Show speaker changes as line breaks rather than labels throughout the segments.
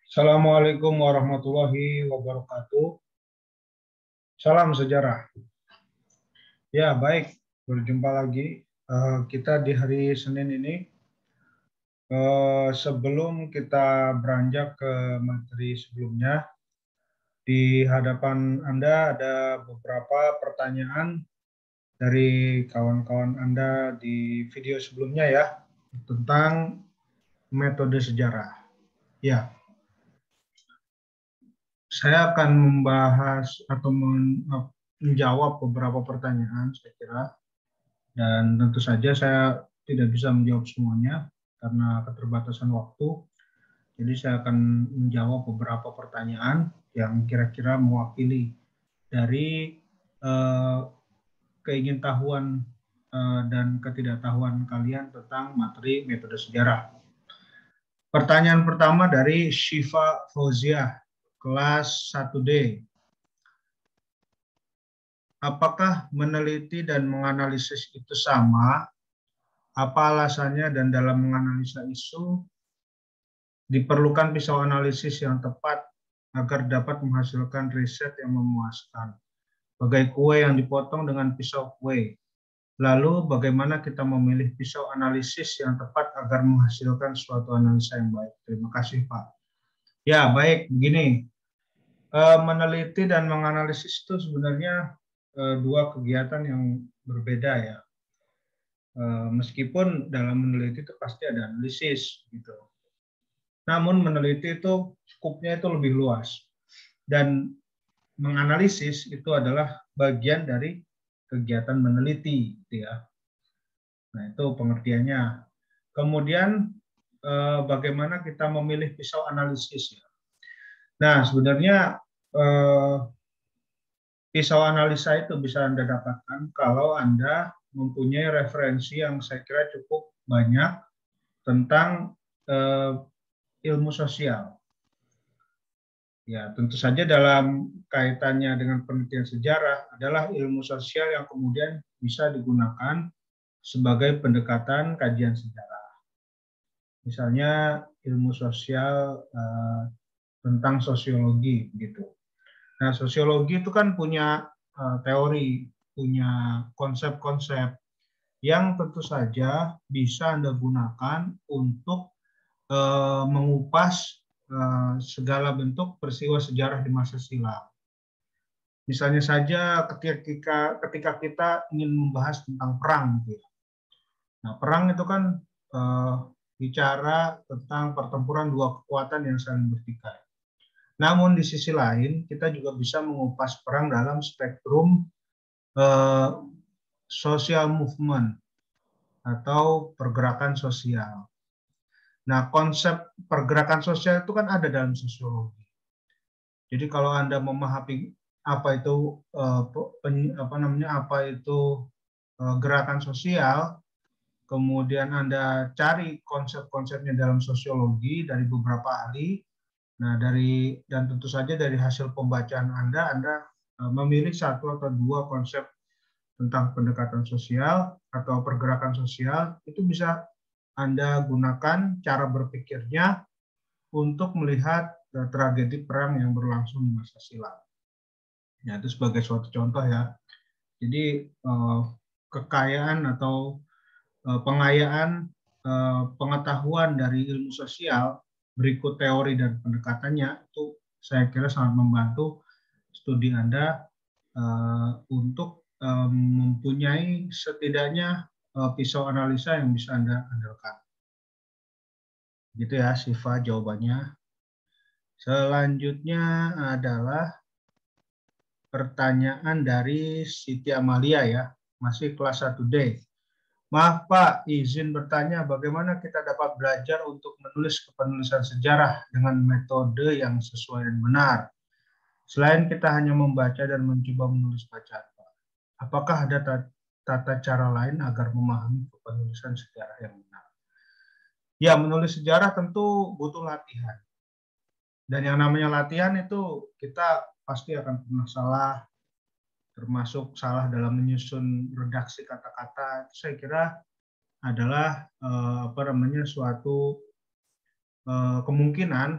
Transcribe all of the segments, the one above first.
Assalamualaikum warahmatullahi wabarakatuh. Salam sejarah. Ya, baik. Berjumpa lagi. Kita di hari Senin ini. Sebelum kita beranjak ke materi sebelumnya, di hadapan Anda ada beberapa pertanyaan dari kawan-kawan Anda di video sebelumnya ya, tentang metode sejarah. Ya, saya akan membahas atau menjawab beberapa pertanyaan, saya kira. Dan tentu saja saya tidak bisa menjawab semuanya karena keterbatasan waktu. Jadi saya akan menjawab beberapa pertanyaan yang kira-kira mewakili dari keingintahuan dan ketidaktahuan kalian tentang materi metode sejarah. Pertanyaan pertama dari Syifa Fauziah, kelas 1D. Apakah meneliti dan menganalisis itu sama? Apa alasannya dan dalam menganalisa isu diperlukan pisau analisis yang tepat agar dapat menghasilkan riset yang memuaskan. Bagai kue yang dipotong dengan pisau kue. Lalu bagaimana kita memilih pisau analisis yang tepat agar menghasilkan suatu analisa yang baik. Terima kasih Pak. Ya baik, begini. Meneliti dan menganalisis itu sebenarnya dua kegiatan yang berbeda ya. Meskipun dalam meneliti itu pasti ada analisis gitu. Namun meneliti itu skupnya itu lebih luas. Dan menganalisis itu adalah bagian dari kegiatan meneliti gitu ya. Nah, itu pengertiannya. Kemudian bagaimana kita memilih pisau analisis ya. Nah, sebenarnya pisau analisa itu bisa Anda dapatkan kalau Anda mempunyai referensi yang saya kira cukup banyak tentang ilmu sosial. Ya, tentu saja dalam kaitannya dengan penelitian sejarah adalah ilmu sosial yang kemudian bisa digunakan sebagai pendekatan kajian sejarah. Misalnya ilmu sosial tentang sosiologi gitu. Nah, sosiologi itu kan punya teori, punya konsep-konsep yang tentu saja bisa Anda gunakan untuk mengupas segala bentuk peristiwa sejarah di masa silam. Misalnya saja ketika kita ingin membahas tentang perang, gitu. Nah, perang itu kan bicara tentang pertempuran dua kekuatan yang saling bertikai. Namun di sisi lain kita juga bisa mengupas perang dalam spektrum social movement atau pergerakan sosial. Nah, konsep pergerakan sosial itu kan ada dalam sosiologi. Jadi kalau Anda memahami apa itu gerakan sosial, kemudian Anda cari konsep-konsepnya dalam sosiologi dari beberapa ahli. Nah, dan tentu saja dari hasil pembacaan Anda memilih satu atau dua konsep tentang pendekatan sosial atau pergerakan sosial, itu bisa Anda gunakan cara berpikirnya untuk melihat tragedi perang yang berlangsung di masa silam. Ya, itu sebagai suatu contoh ya. Jadi kekayaan atau pengayaan pengetahuan dari ilmu sosial berikut teori dan pendekatannya itu saya kira sangat membantu studi Anda untuk mempunyai setidaknya pisau analisa yang bisa Anda andalkan. Gitu ya, Siva jawabannya. Selanjutnya adalah pertanyaan dari Siti Amalia ya, masih kelas 1D. Maaf Pak, izin bertanya bagaimana kita dapat belajar untuk menulis kepenulisan sejarah dengan metode yang sesuai dan benar. Selain kita hanya membaca dan mencoba menulis bacaan, Pak. Apakah ada tata cara lain agar memahami kepenulisan sejarah yang benar? Ya, menulis sejarah tentu butuh latihan. Dan yang namanya latihan itu kita pasti akan pernah salah, termasuk salah dalam menyusun redaksi kata-kata. Saya kira adalah suatu kemungkinan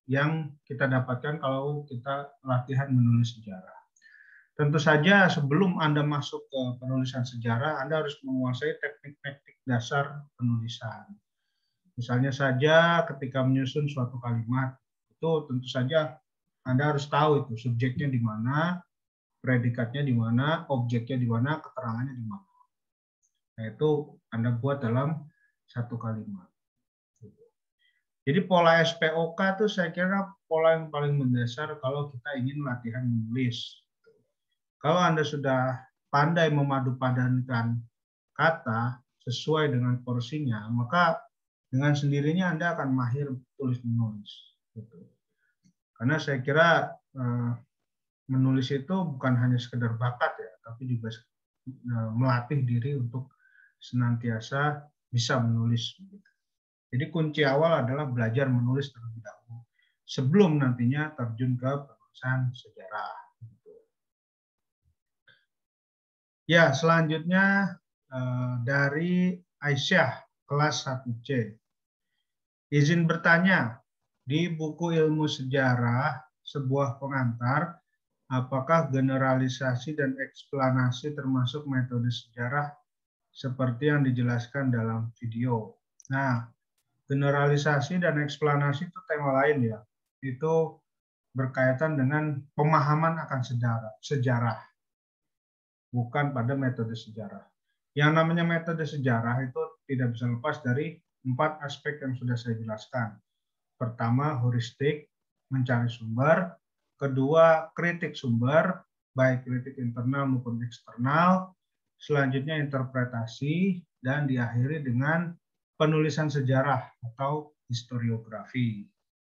yang kita dapatkan kalau kita latihan menulis sejarah. Tentu saja sebelum Anda masuk ke penulisan sejarah, Anda harus menguasai teknik-teknik dasar penulisan. Misalnya saja ketika menyusun suatu kalimat, itu tentu saja Anda harus tahu itu subjeknya di mana, predikatnya di mana, objeknya di mana, keterangannya di mana. Nah, itu Anda buat dalam satu kalimat. Jadi pola SPOK itu saya kira pola yang paling mendasar kalau kita ingin latihan menulis. Kalau Anda sudah pandai memadupadankan kata sesuai dengan porsinya, maka dengan sendirinya Anda akan mahir tulis menulis. Karena saya kira menulis itu bukan hanya sekedar bakat ya, tapi juga melatih diri untuk senantiasa bisa menulis. Jadi kunci awal adalah belajar menulis terlebih dahulu sebelum nantinya terjun ke penulisan sejarah. Ya, selanjutnya dari Aisyah, kelas 1C. Izin bertanya, di buku ilmu sejarah, sebuah pengantar, apakah generalisasi dan eksplanasi termasuk metode sejarah seperti yang dijelaskan dalam video? Nah, generalisasi dan eksplanasi itu tema lain ya. Itu berkaitan dengan pemahaman akan sejarah. Bukan pada metode sejarah. Yang namanya metode sejarah itu tidak bisa lepas dari 4 aspek yang sudah saya jelaskan. Pertama, heuristik, mencari sumber. Kedua, kritik sumber, baik kritik internal maupun eksternal. Selanjutnya, interpretasi. Dan diakhiri dengan penulisan sejarah atau historiografi.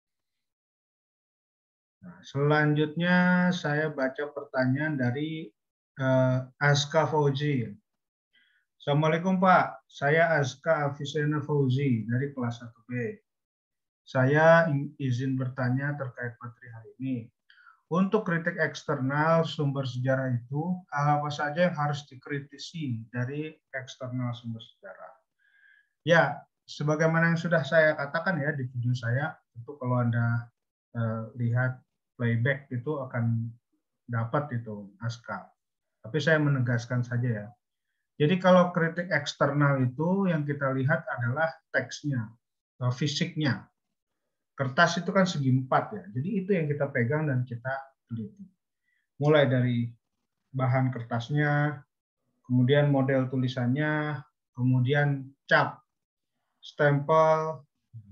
Nah, selanjutnya, saya baca pertanyaan dari Aska Fauzi. Assalamualaikum Pak, saya Aska Afisena Fauzi dari kelas 1B. Saya izin bertanya terkait materi hari ini. Untuk kritik eksternal sumber sejarah itu, apa saja yang harus dikritisi dari eksternal sumber sejarah? Ya, sebagaimana yang sudah saya katakan ya di video saya, itu kalau Anda lihat playback itu akan dapat itu Aska. Tapi saya menegaskan saja ya. Jadi kalau kritik eksternal itu yang kita lihat adalah teksnya, fisiknya. Kertas itu kan segi 4 ya. Jadi itu yang kita pegang dan kita teliti. Mulai dari bahan kertasnya, kemudian model tulisannya, kemudian cap, stempel,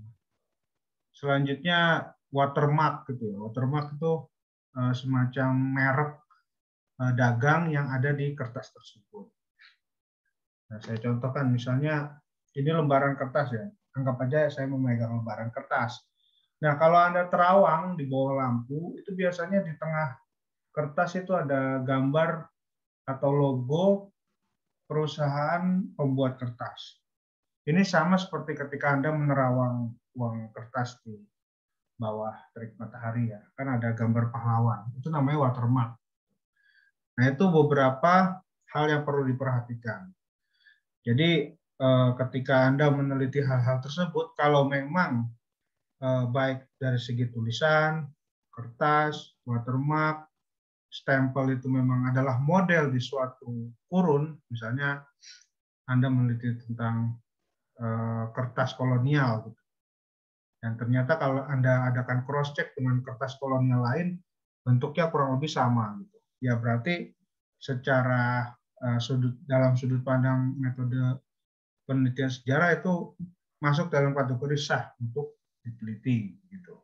selanjutnya watermark gitu ya. Watermark itu semacam merek dagang yang ada di kertas tersebut. Nah, saya contohkan misalnya ini lembaran kertas ya. Anggap aja saya memegang lembaran kertas. Nah, kalau Anda terawang di bawah lampu, itu biasanya di tengah kertas itu ada gambar atau logo perusahaan pembuat kertas. Ini sama seperti ketika Anda menerawang uang kertas di bawah terik matahari ya. Kan ada gambar pahlawan. Itu namanya watermark. Nah, itu beberapa hal yang perlu diperhatikan. Jadi ketika Anda meneliti hal-hal tersebut, kalau memang baik dari segi tulisan, kertas, watermark, stempel itu memang adalah model di suatu kurun, misalnya Anda meneliti tentang kertas kolonial, gitu. Dan ternyata kalau Anda adakan cross-check dengan kertas kolonial lain, bentuknya kurang lebih sama. Gitu. Ya berarti secara dalam sudut pandang metode penelitian sejarah itu masuk dalam kategori sah untuk diteliti. Gitu.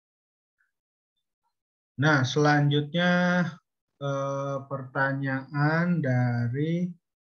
Nah, selanjutnya pertanyaan dari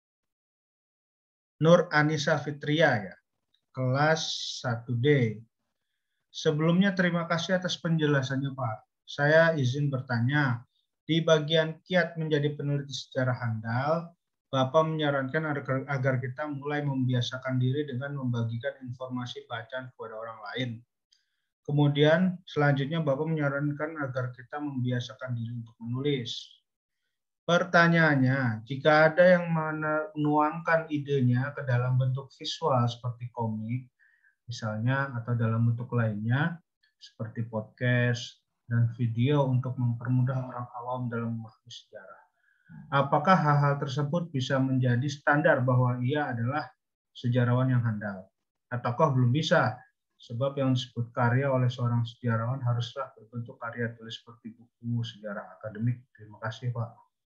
Nur Anissa Fitria ya, kelas 1D. Sebelumnya terima kasih atas penjelasannya Pak. Saya izin bertanya, di bagian kiat menjadi peneliti sejarah handal, Bapak menyarankan agar kita mulai membiasakan diri dengan membagikan informasi bacaan kepada orang lain. Kemudian selanjutnya Bapak menyarankan agar kita membiasakan diri untuk menulis. Pertanyaannya, jika ada yang menuangkan idenya ke dalam bentuk visual seperti komik, misalnya, atau dalam bentuk lainnya, seperti podcast dan video untuk mempermudah orang awam dalam memahami sejarah. Apakah hal-hal tersebut bisa menjadi standar bahwa ia adalah sejarawan yang handal? Ataukah belum bisa? Sebab yang disebut karya oleh seorang sejarawan haruslah berbentuk karya tulis seperti buku sejarah akademik. Terima kasih, Pak.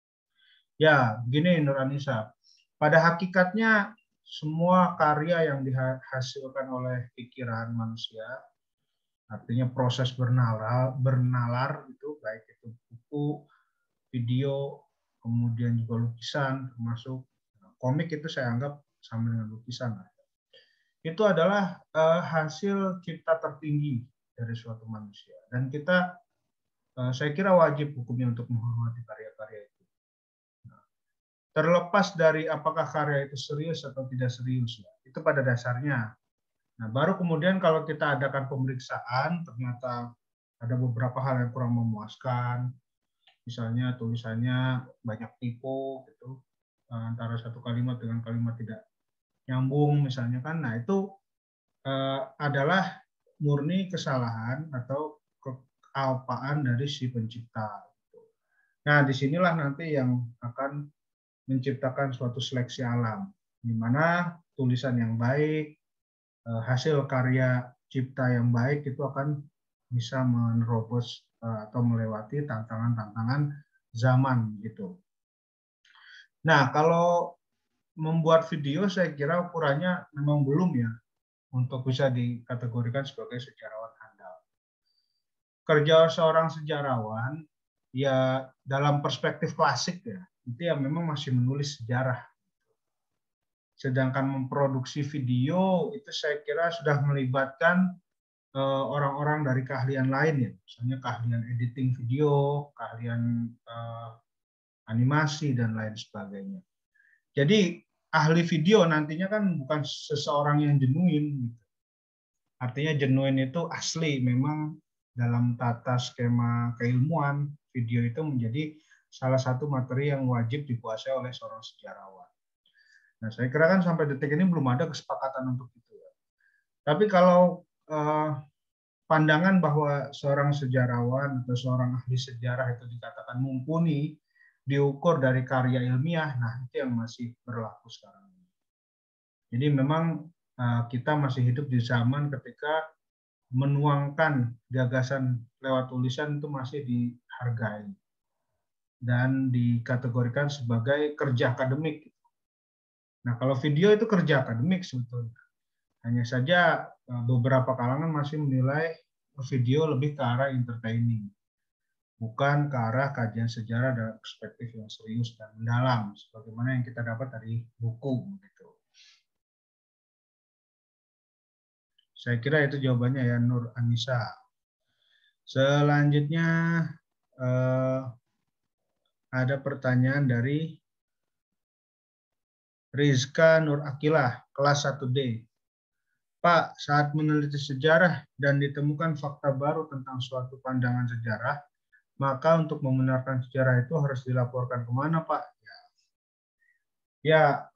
Ya, begini Nur Anissa. Pada hakikatnya semua karya yang dihasilkan oleh pikiran manusia, artinya proses bernalar itu, baik itu buku, video, kemudian juga lukisan, termasuk komik itu saya anggap sama dengan lukisan. Itu adalah hasil cipta tertinggi dari suatu manusia. Dan kita, saya kira wajib hukumnya untuk menghormati karya-karya itu. Nah, terlepas dari apakah karya itu serius atau tidak serius, ya, itu pada dasarnya. Nah, baru kemudian kalau kita adakan pemeriksaan, ternyata ada beberapa hal yang kurang memuaskan, misalnya tulisannya banyak typo, gitu, antara satu kalimat dengan kalimat tidak nyambung misalnya kan, nah itu adalah murni kesalahan atau kealpaan dari si pencipta. Nah disinilah nanti yang akan menciptakan suatu seleksi alam, di mana tulisan yang baik, hasil karya cipta yang baik itu akan bisa menerobos atau melewati tantangan-tantangan zaman gitu. Nah kalau membuat video saya kira ukurannya memang belum ya untuk bisa dikategorikan sebagai sejarawan handal. Kerja seorang sejarawan ya dalam perspektif klasik ya, itu ya memang masih menulis sejarah. Sedangkan memproduksi video itu saya kira sudah melibatkan orang-orang dari keahlian lain ya, misalnya keahlian editing video, keahlian animasi dan lain sebagainya. Jadi ahli video nantinya kan bukan seseorang yang genuine. Artinya genuine itu asli, memang dalam tata skema keilmuan, video itu menjadi salah satu materi yang wajib dikuasai oleh seorang sejarawan. Nah, saya kira kan sampai detik ini belum ada kesepakatan untuk itu. Tapi kalau pandangan bahwa seorang sejarawan atau seorang ahli sejarah itu dikatakan mumpuni, diukur dari karya ilmiah, nah itu yang masih berlaku sekarang. Jadi memang kita masih hidup di zaman ketika menuangkan gagasan lewat tulisan itu masih dihargai dan dikategorikan sebagai kerja akademik. Nah kalau video itu kerja akademik sebetulnya. Hanya saja beberapa kalangan masih menilai video lebih ke arah entertaining, bukan ke arah kajian sejarah dalam perspektif yang serius dan mendalam, sebagaimana yang kita dapat dari buku. Gitu. Saya kira itu jawabannya ya Nur Anissa. Selanjutnya ada pertanyaan dari Rizka Nur Akilah, kelas 1D. Pak, saat meneliti sejarah dan ditemukan fakta baru tentang suatu pandangan sejarah, maka untuk membenarkan sejarah itu harus dilaporkan kemana, Pak? Ya,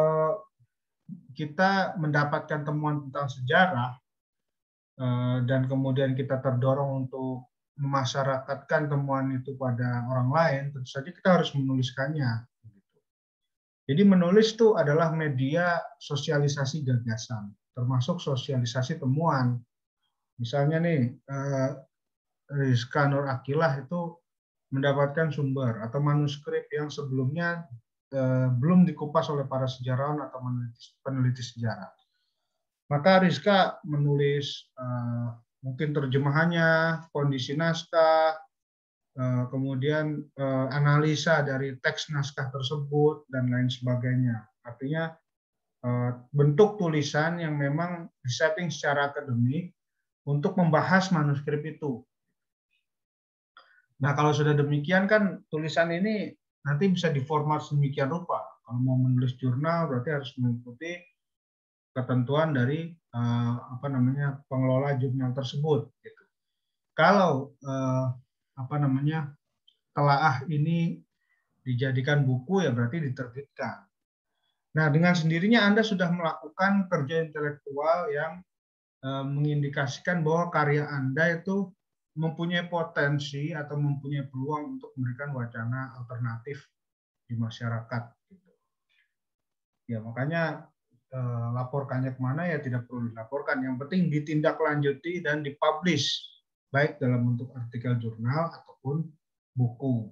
kita mendapatkan temuan tentang sejarah dan kemudian kita terdorong untuk memasyarakatkan temuan itu pada orang lain, tentu saja kita harus menuliskannya. Jadi menulis itu adalah media sosialisasi gagasan, termasuk sosialisasi temuan. Misalnya nih, Rizka Nur Akilah itu mendapatkan sumber atau manuskrip yang sebelumnya belum dikupas oleh para sejarawan atau peneliti sejarah. Maka Rizka menulis mungkin terjemahannya, kondisi naskah, kemudian analisa dari teks naskah tersebut, dan lain sebagainya. Artinya bentuk tulisan yang memang disetting secara akademik untuk membahas manuskrip itu. Nah, kalau sudah demikian kan tulisan ini nanti bisa diformat sedemikian rupa. Kalau mau menulis jurnal berarti harus mengikuti ketentuan dari pengelola jurnal tersebut. Gitu. Kalau telaah ini dijadikan buku ya berarti diterbitkan. Nah, dengan sendirinya Anda sudah melakukan kerja intelektual yang mengindikasikan bahwa karya Anda itu mempunyai potensi atau mempunyai peluang untuk memberikan wacana alternatif di masyarakat. Ya, makanya laporkannya kemana ya tidak perlu dilaporkan. Yang penting ditindaklanjuti dan dipublish, baik dalam bentuk artikel jurnal ataupun buku.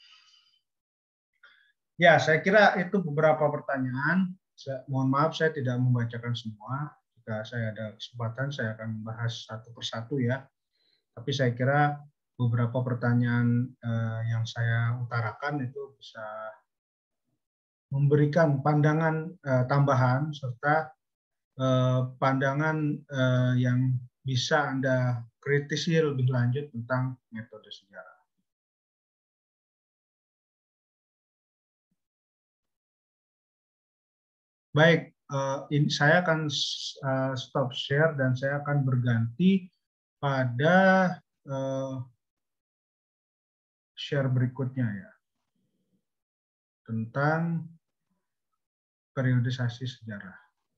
Ya, saya kira itu beberapa pertanyaan. Mohon maaf saya tidak membacakan semua. Jika saya ada kesempatan, saya akan membahas satu persatu ya. Tapi saya kira beberapa pertanyaan yang saya utarakan itu bisa memberikan pandangan tambahan serta pandangan yang bisa Anda kritisi lebih lanjut tentang metode sejarah. Baik, saya akan stop share dan saya akan berganti pada share berikutnya ya, tentang periodisasi sejarah.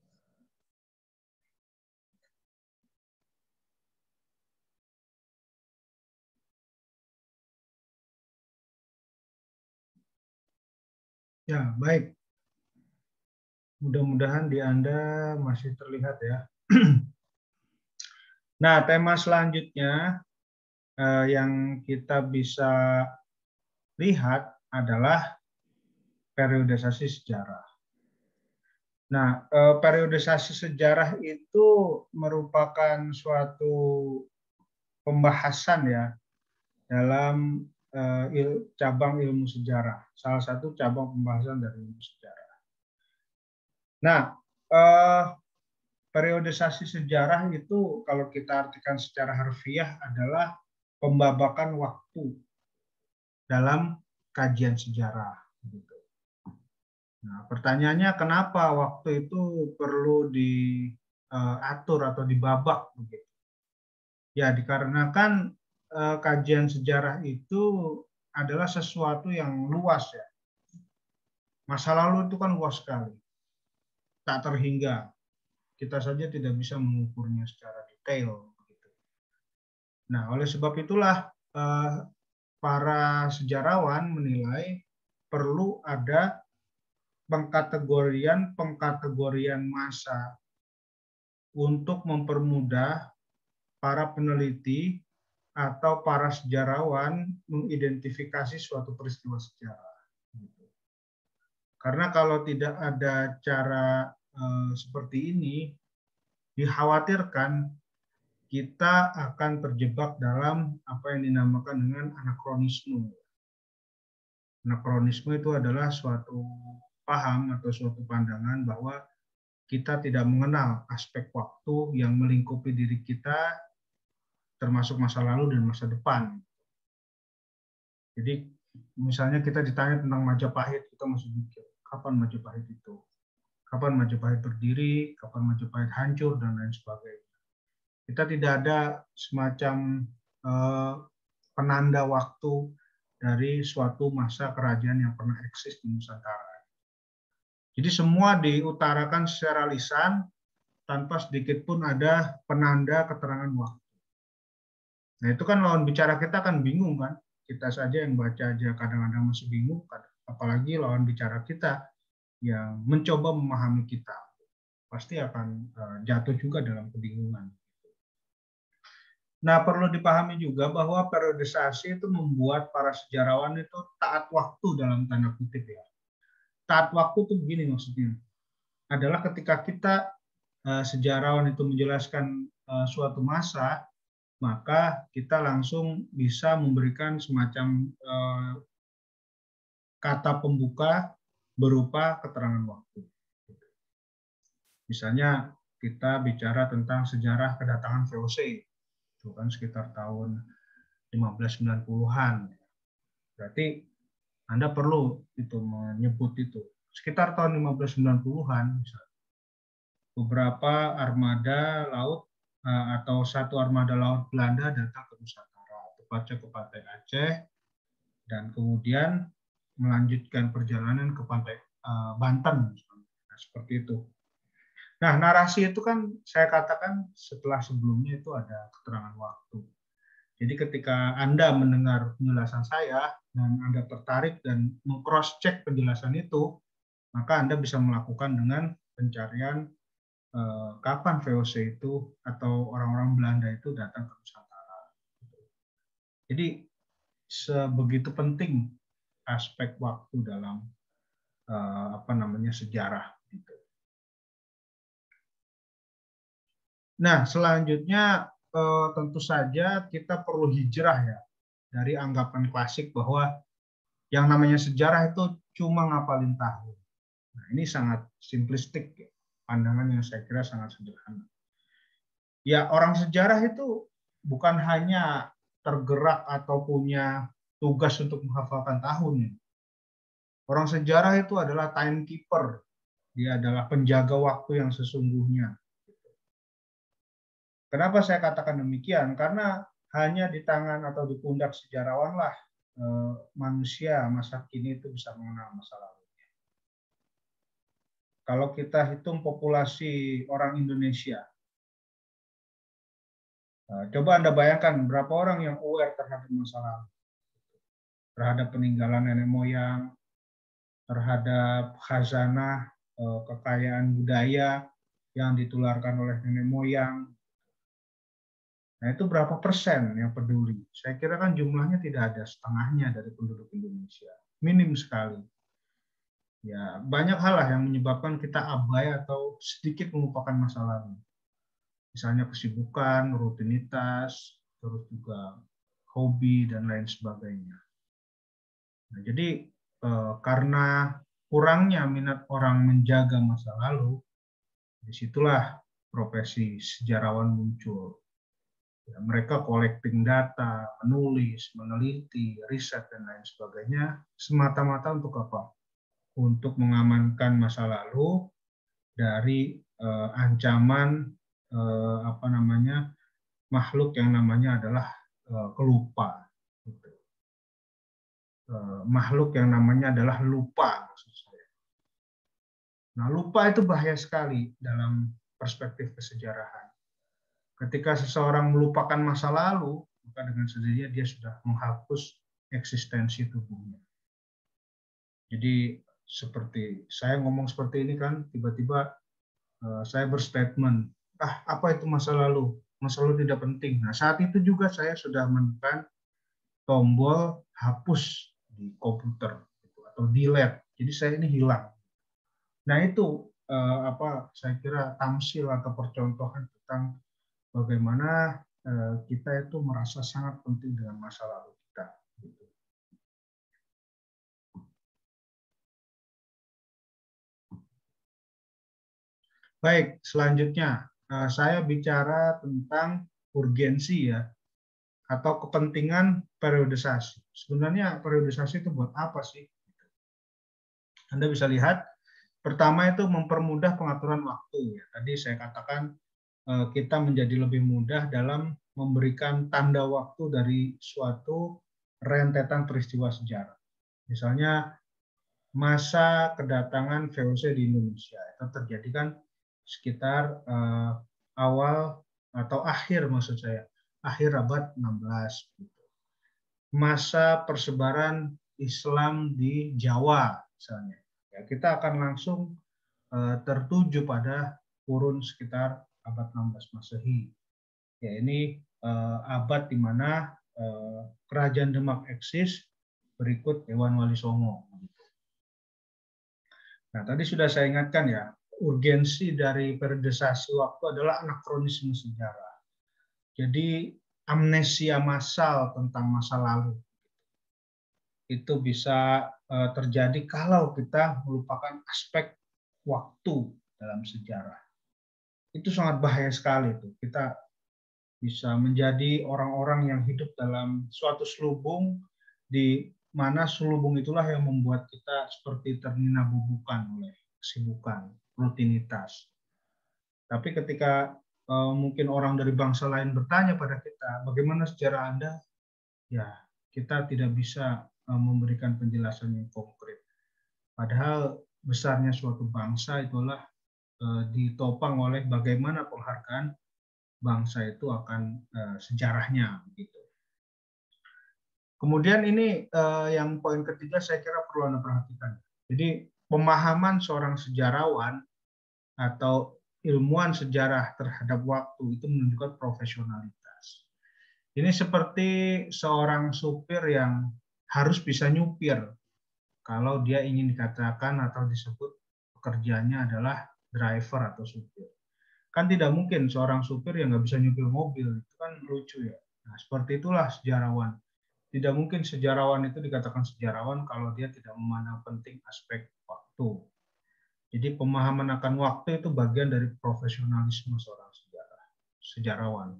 Ya, baik. Mudah-mudahan di Anda masih terlihat ya. Nah, tema selanjutnya yang kita bisa lihat adalah periodisasi sejarah. Nah, periodisasi sejarah itu merupakan suatu pembahasan ya dalam cabang ilmu sejarah. Salah satu cabang pembahasan dari ilmu sejarah. Nah, periodisasi sejarah itu kalau kita artikan secara harfiah adalah pembabakan waktu dalam kajian sejarah. Nah, pertanyaannya kenapa waktu itu perlu diatur atau dibabak begitu? Ya, dikarenakan kajian sejarah itu adalah sesuatu yang luas ya. Masa lalu itu kan luas sekali, tak terhingga. Kita saja tidak bisa mengukurnya secara detail. Nah, oleh sebab itulah para sejarawan menilai perlu ada pengkategorian massa untuk mempermudah para peneliti atau para sejarawan mengidentifikasi suatu peristiwa sejarah. Karena kalau tidak ada cara seperti ini, dikhawatirkan kita akan terjebak dalam apa yang dinamakan dengan anakronisme. Anakronisme itu adalah suatu paham atau suatu pandangan bahwa kita tidak mengenal aspek waktu yang melingkupi diri kita, termasuk masa lalu dan masa depan. Jadi misalnya kita ditanya tentang Majapahit, kita masih mikir, kapan Majapahit itu? Kapan Majapahit berdiri, kapan Majapahit hancur, dan lain sebagainya. Kita tidak ada semacam penanda waktu dari suatu masa kerajaan yang pernah eksis di Nusantara. Jadi semua diutarakan secara lisan, tanpa sedikit pun ada penanda keterangan waktu. Nah itu kan lawan bicara kita kan bingung kan, kita saja yang baca aja kadang-kadang masih bingung, apalagi lawan bicara kita yang mencoba memahami kita, pasti akan jatuh juga dalam kebingungan. Nah, perlu dipahami juga bahwa periodisasi itu membuat para sejarawan itu taat waktu dalam tanda kutip ya. Taat waktu itu begini maksudnya. Adalah ketika kita sejarawan itu menjelaskan suatu masa, maka kita langsung bisa memberikan semacam kata pembuka berupa keterangan waktu. Misalnya kita bicara tentang sejarah kedatangan VOC, itu kan sekitar tahun 1590-an. Berarti Anda perlu itu menyebut itu. Sekitar tahun 1590-an, beberapa armada laut atau satu armada laut Belanda datang ke Nusantara, tepatnya ke pantai Aceh, dan kemudian melanjutkan perjalanan ke pantai Banten, nah, seperti itu. Nah, narasi itu kan saya katakan setelah sebelumnya itu ada keterangan waktu. Jadi ketika Anda mendengar penjelasan saya dan Anda tertarik dan meng-cross check penjelasan itu, maka Anda bisa melakukan dengan pencarian kapan VOC itu atau orang-orang Belanda itu datang ke Nusantara. Jadi sebegitu penting aspek waktu dalam sejarah. Nah, selanjutnya tentu saja kita perlu hijrah ya dari anggapan klasik bahwa yang namanya sejarah itu cuma ngapalin tahun. Nah, ini sangat simplistik ya, pandangan yang saya kira sangat sederhana. Ya, orang sejarah itu bukan hanya tergerak atau punya tugas untuk menghafalkan tahun. Ya. Orang sejarah itu adalah timekeeper. Dia adalah penjaga waktu yang sesungguhnya. Kenapa saya katakan demikian? Karena hanya di tangan atau di pundak sejarawanlah manusia masa kini itu bisa mengenal masa lalunya. Kalau kita hitung populasi orang Indonesia, coba Anda bayangkan berapa orang yang aware terhadap masa lalu, terhadap peninggalan nenek moyang, terhadap khazanah, kekayaan budaya yang ditularkan oleh nenek moyang. Nah, itu berapa persen yang peduli? Saya kira kan jumlahnya tidak ada setengahnya dari penduduk Indonesia. Minim sekali. Ya, banyak hal lah yang menyebabkan kita abai atau sedikit melupakan masa lalu. Misalnya kesibukan, rutinitas, terus juga hobi, dan lain sebagainya. Nah, jadi karena kurangnya minat orang menjaga masa lalu, disitulah profesi sejarawan muncul. Ya, mereka collecting data, menulis, meneliti, riset, dan lain sebagainya, semata-mata untuk apa? Untuk mengamankan masa lalu dari ancaman makhluk yang namanya adalah kelupa. Gitu. Makhluk yang namanya adalah lupa, maksud saya. Nah, lupa itu bahaya sekali dalam perspektif kesejarahan. Ketika seseorang melupakan masa lalu, maka dengan sendirinya dia sudah menghapus eksistensi tubuhnya. Jadi seperti saya ngomong seperti ini kan, tiba-tiba saya berstatement, apa itu masa lalu? Masa lalu tidak penting. Nah, saat itu juga saya sudah menekan tombol hapus di komputer atau delete. Jadi saya ini hilang. Nah, itu saya kira tamsil atau percontohan tentang bagaimana kita itu merasa sangat penting dengan masa lalu kita. Baik, selanjutnya saya bicara tentang urgensi ya, atau kepentingan periodisasi. Sebenarnya periodisasi itu buat apa sih? Anda bisa lihat, pertama itu mempermudah pengaturan waktu. Ya. Tadi saya katakan kita menjadi lebih mudah dalam memberikan tanda waktu dari suatu rentetan peristiwa sejarah. Misalnya masa kedatangan VOC di Indonesia itu terjadi kan sekitar awal atau akhir maksud saya, akhir abad 16. Masa persebaran Islam di Jawa misalnya. Ya, kita akan langsung tertuju pada kurun sekitar abad 16 Masehi. Ya, ini abad di mana Kerajaan Demak eksis, berikut Dewan Wali Songo. Nah, tadi sudah saya ingatkan ya, urgensi dari periodisasi waktu adalah anakronisme sejarah. Jadi amnesia massal tentang masa lalu itu bisa terjadi kalau kita melupakan aspek waktu dalam sejarah. Itu sangat bahaya sekali itu. Kita bisa menjadi orang-orang yang hidup dalam suatu selubung di mana selubung itulah yang membuat kita seperti ternina bubukan oleh kesibukan, rutinitas. Tapi ketika mungkin orang dari bangsa lain bertanya pada kita, bagaimana sejarah Anda? Ya, kita tidak bisa memberikan penjelasan yang konkret. Padahal besarnya suatu bangsa itulah ditopang oleh bagaimana penghargaan bangsa itu akan sejarahnya begitu. Kemudian ini yang poin ketiga saya kira perlu Anda perhatikan. Jadi pemahaman seorang sejarawan atau ilmuwan sejarah terhadap waktu itu menunjukkan profesionalitas. Ini seperti seorang supir yang harus bisa nyupir kalau dia ingin dikatakan atau disebut pekerjaannya adalah driver atau supir. Kan tidak mungkin seorang supir yang nggak bisa nyupir mobil, itu kan lucu ya. Nah, seperti itulah sejarawan. Tidak mungkin sejarawan itu dikatakan sejarawan kalau dia tidak memandang penting aspek waktu. Jadi pemahaman akan waktu itu bagian dari profesionalisme seorang sejarawan.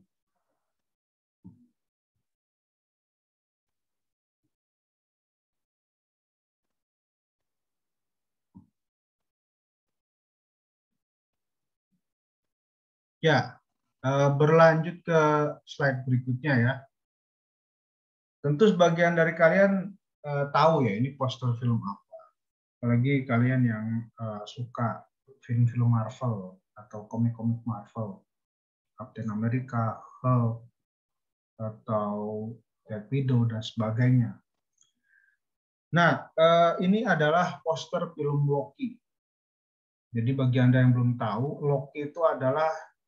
Ya, berlanjut ke slide berikutnya ya. Tentu sebagian dari kalian tahu ya ini poster film apa. Apalagi kalian yang suka film-film Marvel atau komik-komik Marvel. Captain America, Hulk, atau Black Widow, dan sebagainya. Nah, ini adalah poster film Loki. Jadi bagi Anda yang belum tahu, Loki itu adalah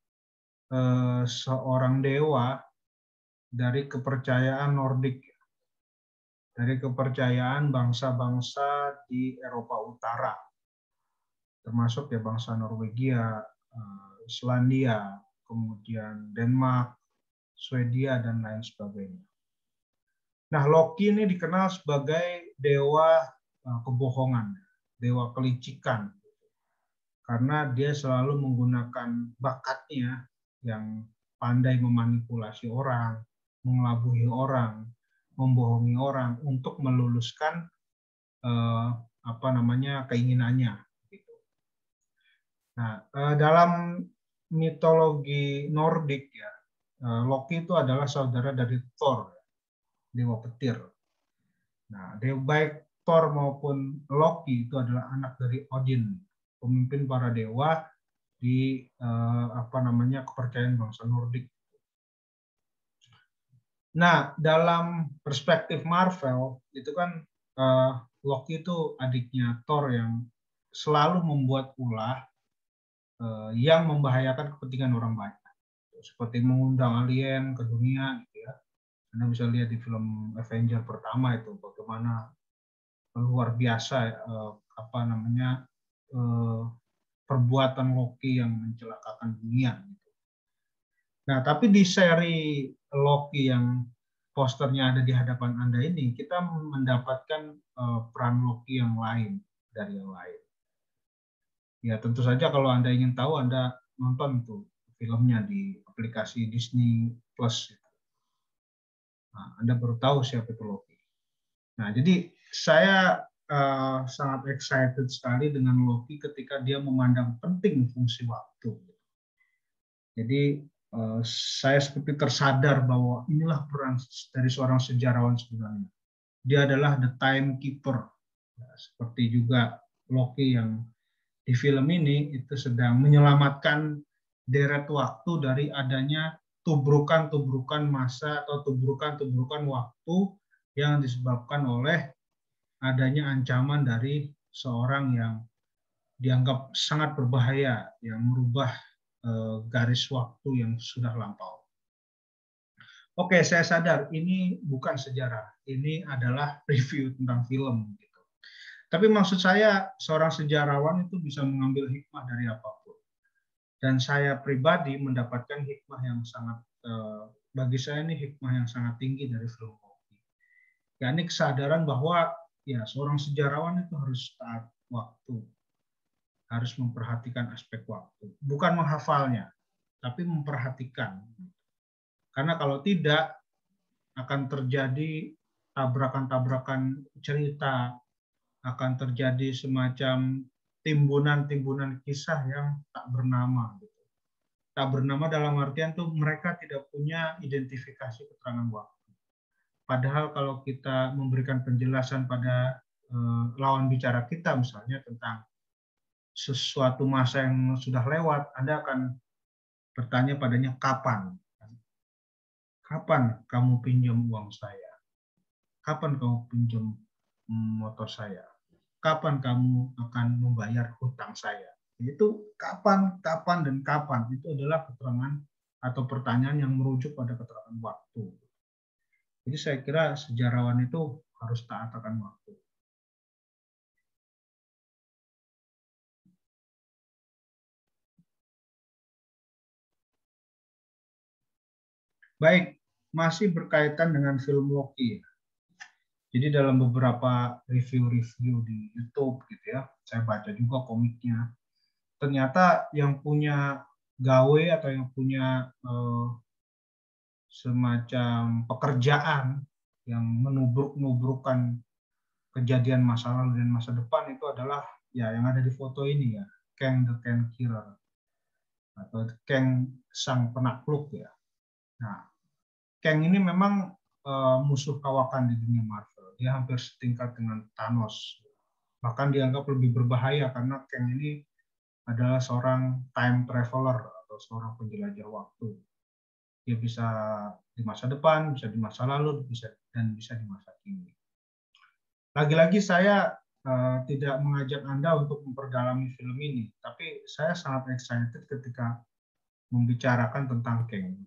seorang dewa dari kepercayaan Nordik, dari kepercayaan bangsa-bangsa di Eropa Utara, termasuk ya bangsa Norwegia, Islandia, kemudian Denmark, Swedia, dan lain sebagainya. Nah, Loki ini dikenal sebagai dewa kebohongan, dewa kelicikan, karena dia selalu menggunakan bakatnya yang pandai memanipulasi orang, mengelabuhi orang, membohongi orang untuk meluluskan keinginannya. Nah, dalam mitologi Nordik ya, Loki itu adalah saudara dari Thor, dewa petir. Nah, baik Thor maupun Loki itu adalah anak dari Odin, pemimpin para dewa di kepercayaan bangsa Nordik. Nah, dalam perspektif Marvel itu kan Loki itu adiknya Thor yang selalu membuat ulah yang membahayakan kepentingan orang banyak, seperti mengundang alien ke dunia, gitu ya. Anda bisa lihat di film Avenger pertama itu bagaimana luar biasa perbuatan Loki yang mencelakakan dunia. Nah, tapi di seri Loki yang posternya ada di hadapan Anda ini, kita mendapatkan peran Loki yang lain dari yang lain. Ya, tentu saja kalau Anda ingin tahu, Anda nonton tuh filmnya di aplikasi Disney Plus. Nah, Anda baru tahu siapa itu Loki. Nah, jadi saya sangat excited sekali dengan Loki ketika dia memandang penting fungsi waktu. Jadi saya seperti tersadar bahwa inilah peran dari seorang sejarawan sebenarnya. Dia adalah the timekeeper. Ya, seperti juga Loki yang di film ini itu sedang menyelamatkan deret waktu dari adanya tubrukan-tubrukan masa atau tubrukan-tubrukan waktu yang disebabkan oleh adanya ancaman dari seorang yang dianggap sangat berbahaya, yang merubah garis waktu yang sudah lampau. Oke, saya sadar ini bukan sejarah, ini adalah review tentang film. Gitu. Tapi maksud saya, seorang sejarawan itu bisa mengambil hikmah dari apapun. Dan saya pribadi mendapatkan hikmah yang sangat, bagi saya ini hikmah yang sangat tinggi dari film Loki. Yakni kesadaran bahwa ya seorang sejarawan itu harus taat waktu, harus memperhatikan aspek waktu, bukan menghafalnya, tapi memperhatikan. Karena kalau tidak, akan terjadi tabrakan-tabrakan cerita, akan terjadi semacam timbunan-timbunan kisah yang tak bernama. Tak bernama dalam artian tuh mereka tidak punya identifikasi keterangan waktu. Padahal kalau kita memberikan penjelasan pada lawan bicara kita misalnya tentang sesuatu masa yang sudah lewat, Anda akan bertanya padanya kapan? Kapan kamu pinjam uang saya? Kapan kamu pinjam motor saya? Kapan kamu akan membayar hutang saya? Itu kapan, kapan, dan kapan. Itu adalah keterangan atau pertanyaan yang merujuk pada keterangan waktu. Jadi saya kira sejarawan itu harus taat akan waktu. Baik, masih berkaitan dengan film Loki. Jadi dalam beberapa review-review di YouTube gitu ya, saya baca juga komiknya. Ternyata yang punya gawe atau yang punya semacam pekerjaan yang menubruk-nubrukkan kejadian masa lalu dan masa depan itu adalah ya yang ada di foto ini ya, Kang the Killer atau Kang sang penakluk ya. Nah, Kang ini memang musuh kawakan di dunia Marvel. Dia hampir setingkat dengan Thanos. Bahkan dianggap lebih berbahaya karena Kang ini adalah seorang time traveler atau seorang penjelajah waktu. Dia bisa di masa depan, bisa di masa lalu, bisa di masa kini. Lagi-lagi saya tidak mengajak Anda untuk memperdalami film ini, tapi saya sangat excited ketika membicarakan tentang Kang,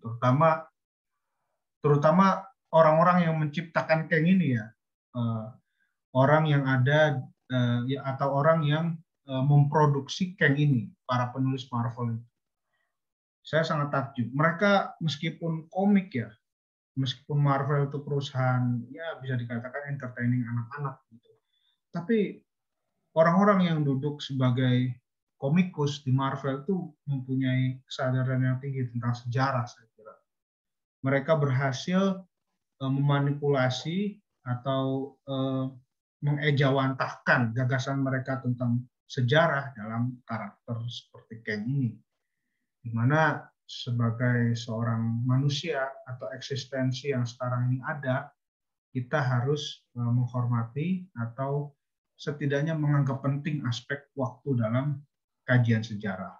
terutama orang-orang yang menciptakan Kang ini ya, orang yang ada atau orang yang memproduksi Kang ini, para penulis Marvel itu. Saya sangat takjub. Mereka meskipun komik ya, meskipun Marvel itu perusahaan ya bisa dikatakan entertaining anak-anak gitu. Tapi orang-orang yang duduk sebagai komikus di Marvel itu mempunyai kesadaran yang tinggi tentang sejarah, saya kira. Mereka berhasil memanipulasi atau mengejawantahkan gagasan mereka tentang sejarah dalam karakter seperti Kang ini. Di mana sebagai seorang manusia atau eksistensi yang sekarang ini ada, kita harus menghormati atau setidaknya menganggap penting aspek waktu dalam kajian sejarah.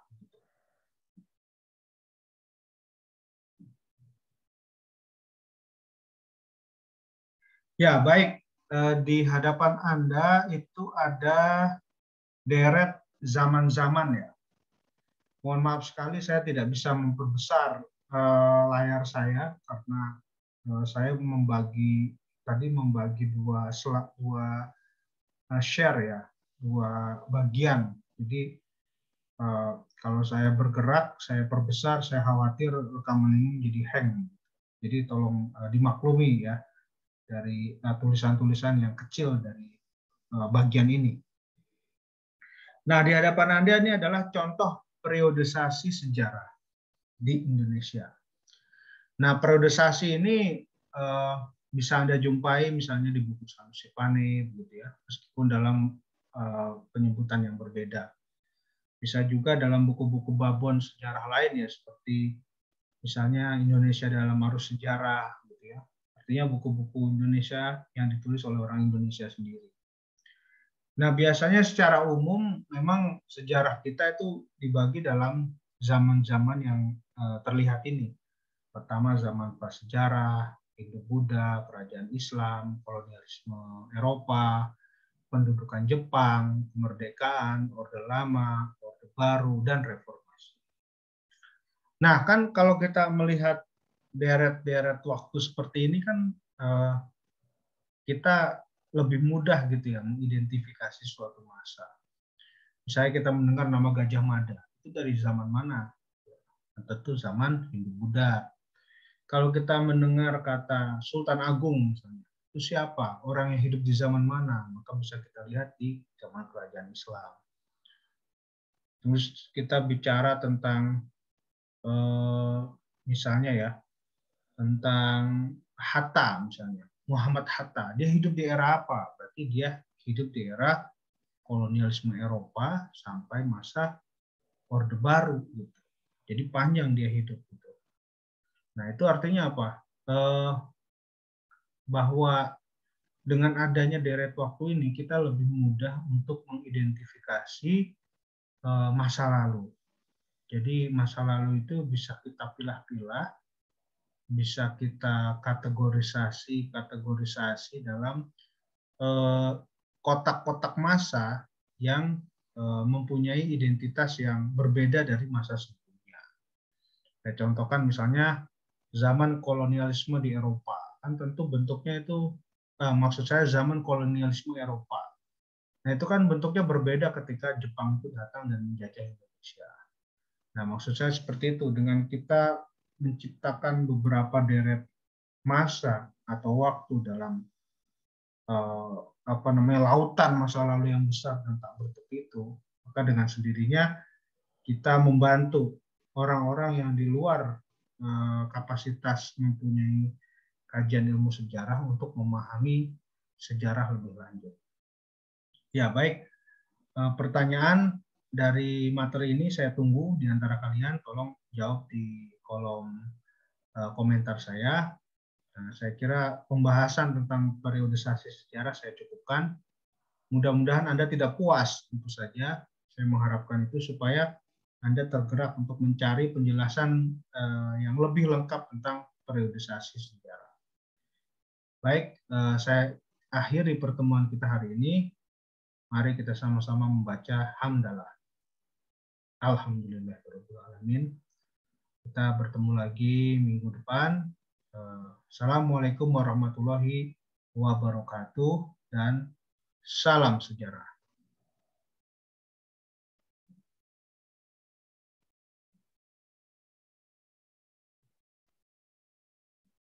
Ya, baik. Di hadapan Anda itu ada deret zaman-zaman ya. Mohon maaf sekali saya tidak bisa memperbesar layar saya karena saya membagi dua share ya, dua bagian. Jadi kalau saya bergerak, saya perbesar, saya khawatir rekaman ini menjadi hang. Jadi tolong dimaklumi ya dari tulisan-tulisan yang kecil dari bagian ini. Nah, di hadapan Anda ini adalah contoh periodisasi sejarah di Indonesia. Nah, periodisasi ini bisa Anda jumpai misalnya di buku Sanusi Pane, begitu ya, meskipun dalam penyebutan yang berbeda. Bisa juga dalam buku-buku babon sejarah lain ya, seperti misalnya Indonesia dalam Arus Sejarah, gitu ya. Artinya buku-buku Indonesia yang ditulis oleh orang Indonesia sendiri. Nah, biasanya secara umum memang sejarah kita itu dibagi dalam zaman-zaman yang terlihat ini. Pertama zaman prasejarah, Hindu-Buddha, kerajaan Islam, kolonialisme Eropa, pendudukan Jepang, kemerdekaan, Orde Lama, Orde Baru, dan reformasi. Nah, kan kalau kita melihat deret-deret waktu seperti ini kan kita lebih mudah gitu ya mengidentifikasi suatu masa. Misalnya kita mendengar nama Gajah Mada, itu dari zaman mana? Tentu zaman Hindu-Buddha. Kalau kita mendengar kata Sultan Agung misalnya, itu siapa? Orang yang hidup di zaman mana? Maka bisa kita lihat di zaman kerajaan Islam. Terus kita bicara tentang misalnya ya, tentang Hatta misalnya, Muhammad Hatta. Dia hidup di era apa? Berarti dia hidup di era kolonialisme Eropa sampai masa Orde Baru. Gitu. Jadi panjang dia hidup. Gitu. Nah itu artinya apa? Bahwa dengan adanya deret waktu ini kita lebih mudah untuk mengidentifikasi masa lalu. Jadi masa lalu itu bisa kita pilah-pilah, bisa kita kategorisasi dalam kotak-kotak masa yang mempunyai identitas yang berbeda dari masa sebelumnya. Saya contohkan misalnya zaman kolonialisme di Eropa, kan tentu bentuknya itu, maksud saya zaman kolonialisme Eropa. Nah itu kan bentuknya berbeda ketika Jepang itu datang dan menjajah Indonesia. Nah maksud saya seperti itu, dengan kita menciptakan beberapa deret masa atau waktu dalam lautan masa lalu yang besar dan tak bertepi itu, maka dengan sendirinya kita membantu orang-orang yang di luar kapasitas mempunyai kajian ilmu sejarah untuk memahami sejarah lebih lanjut. Ya, baik. Pertanyaan dari materi ini saya tunggu di antara kalian. Tolong jawab di kolom komentar saya. Nah, saya kira pembahasan tentang periodisasi sejarah saya cukupkan. Mudah-mudahan Anda tidak puas, tentu saja. Saya mengharapkan itu supaya Anda tergerak untuk mencari penjelasan yang lebih lengkap tentang periodisasi sejarah. Baik, saya akhiri pertemuan kita hari ini. Mari kita sama-sama membaca hamdalah. Alhamdulillahirrahmanirrahim. Kita bertemu lagi minggu depan. Assalamualaikum warahmatullahi wabarakatuh dan salam sejarah.